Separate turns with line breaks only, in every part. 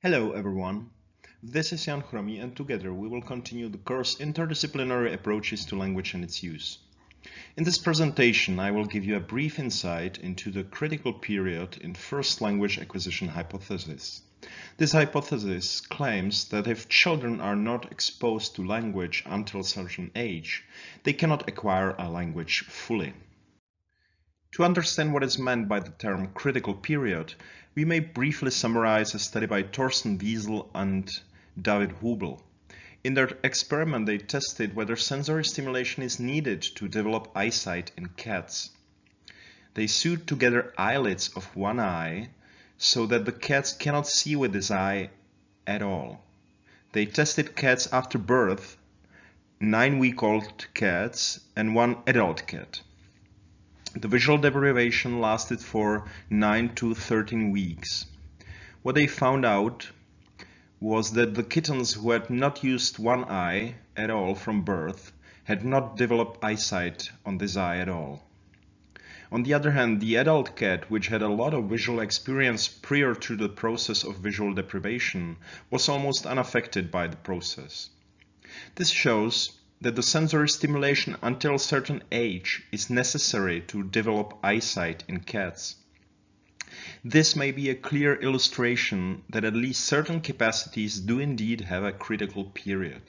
Hello everyone, this is Chromý and together we will continue the course Interdisciplinary Approaches to Language and its Use. In this presentation I will give you a brief insight into the critical period in first language acquisition hypothesis. This hypothesis claims that if children are not exposed to language until a certain age, they cannot acquire a language fully. To understand what is meant by the term critical period, we may briefly summarize a study by Thorsten Wiesel and David Hubel. In their experiment, they tested whether sensory stimulation is needed to develop eyesight in cats. They sewed together eyelids of one eye so that the cats cannot see with this eye at all. They tested cats after birth, 9-week-old cats and one adult cat. The visual deprivation lasted for 9 to 13 weeks. What they found out was that the kittens who had not used one eye at all from birth had not developed eyesight on this eye at all. On the other hand, the adult cat, which had a lot of visual experience prior to the process of visual deprivation, was almost unaffected by the process. This shows that the sensory stimulation until a certain age is necessary to develop eyesight in cats. This may be a clear illustration that at least certain capacities do indeed have a critical period.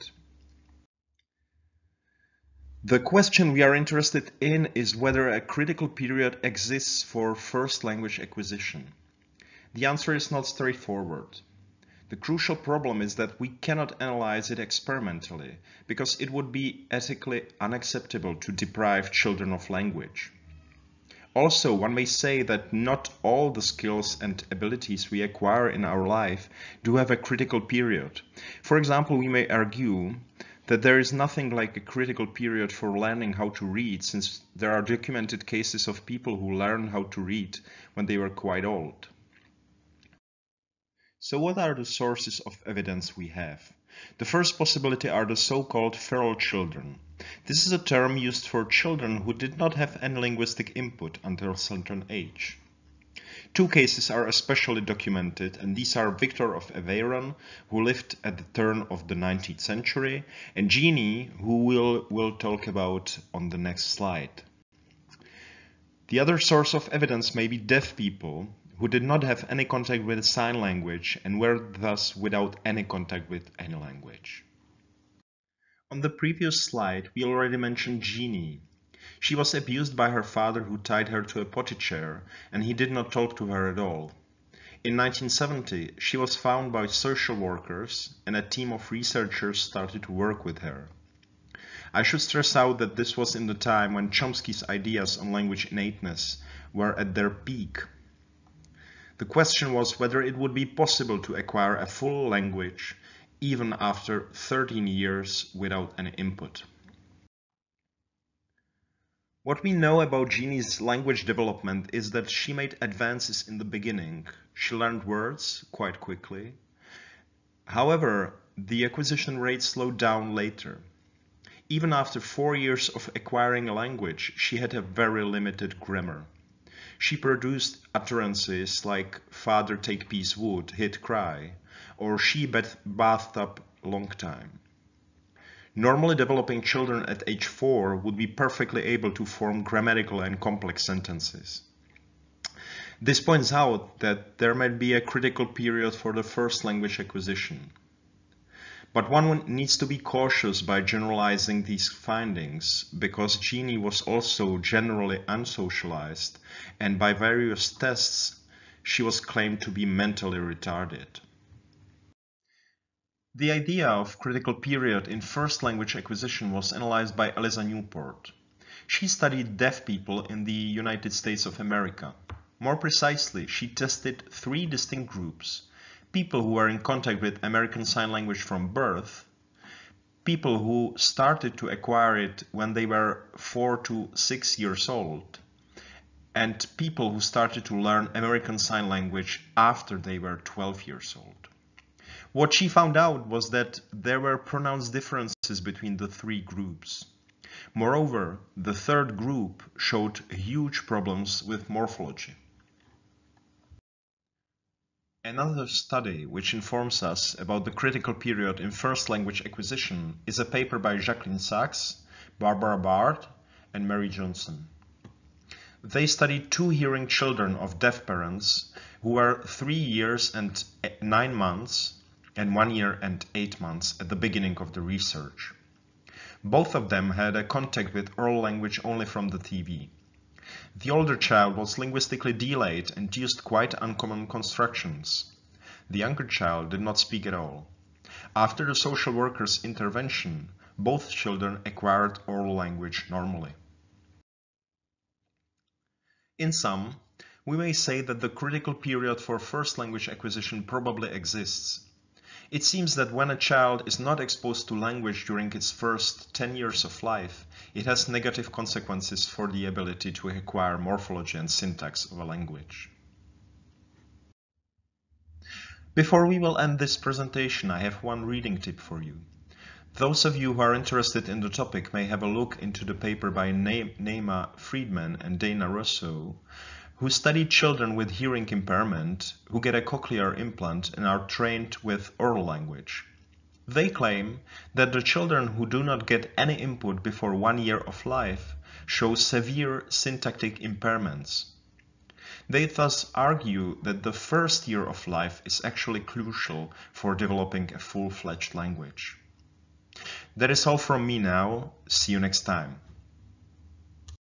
The question we are interested in is whether a critical period exists for first language acquisition. The answer is not straightforward. The crucial problem is that we cannot analyze it experimentally, because it would be ethically unacceptable to deprive children of language. Also, one may say that not all the skills and abilities we acquire in our life do have a critical period. For example, we may argue that there is nothing like a critical period for learning how to read, since there are documented cases of people who learned how to read when they were quite old. So what are the sources of evidence we have? The first possibility are the so-called feral children. This is a term used for children who did not have any linguistic input until a certain age. Two cases are especially documented, and these are Victor of Aveyron, who lived at the turn of the 19th century, and Genie, who we'll talk about on the next slide. The other source of evidence may be deaf people who did not have any contact with sign language and were thus without any contact with any language. On the previous slide, we already mentioned Genie. She was abused by her father, who tied her to a potty chair, and he did not talk to her at all. In 1970, she was found by social workers, and a team of researchers started to work with her. I should stress out that this was in the time when Chomsky's ideas on language innateness were at their peak. The question was whether it would be possible to acquire a full language even after 13 years without any input. What we know about Genie's language development is that she made advances in the beginning. She learned words quite quickly. However, the acquisition rate slowed down later. Even after 4 years of acquiring a language, she had a very limited grammar. She produced utterances like "father take piece wood, hit cry," or "she bathed up long time." Normally developing children at age 4 would be perfectly able to form grammatical and complex sentences. This points out that there might be a critical period for the first language acquisition. But one needs to be cautious by generalizing these findings, because Genie was also generally unsocialized, and by various tests she was claimed to be mentally retarded. The idea of critical period in first language acquisition was analyzed by Eliza Newport. She studied deaf people in the United States of America. More precisely, she tested 3 distinct groups: people who were in contact with American Sign Language from birth, people who started to acquire it when they were 4 to 6 years old, and people who started to learn American Sign Language after they were 12 years old. What she found out was that there were pronounced differences between the 3 groups. Moreover, the third group showed huge problems with morphology. Another study which informs us about the critical period in first language acquisition is a paper by Jacqueline Sax, Barbara Bard, and Mary Johnson. They studied 2 hearing children of deaf parents who were 3 years and 9 months and 1 year and 8 months at the beginning of the research. Both of them had a contact with oral language only from the TV. The older child was linguistically delayed and used quite uncommon constructions. The younger child did not speak at all. After the social worker's intervention, both children acquired oral language normally. In sum, we may say that the critical period for first language acquisition probably exists. It seems that when a child is not exposed to language during its first 10 years of life, it has negative consequences for the ability to acquire morphology and syntax of a language. Before we will end this presentation, I have one reading tip for you. Those of you who are interested in the topic may have a look into the paper by Naima Friedman and Dana Russo, who study children with hearing impairment who get a cochlear implant and are trained with oral language. They claim that the children who do not get any input before 1 year of life show severe syntactic impairments. They thus argue that the first year of life is actually crucial for developing a full-fledged language. That is all from me now. See you next time.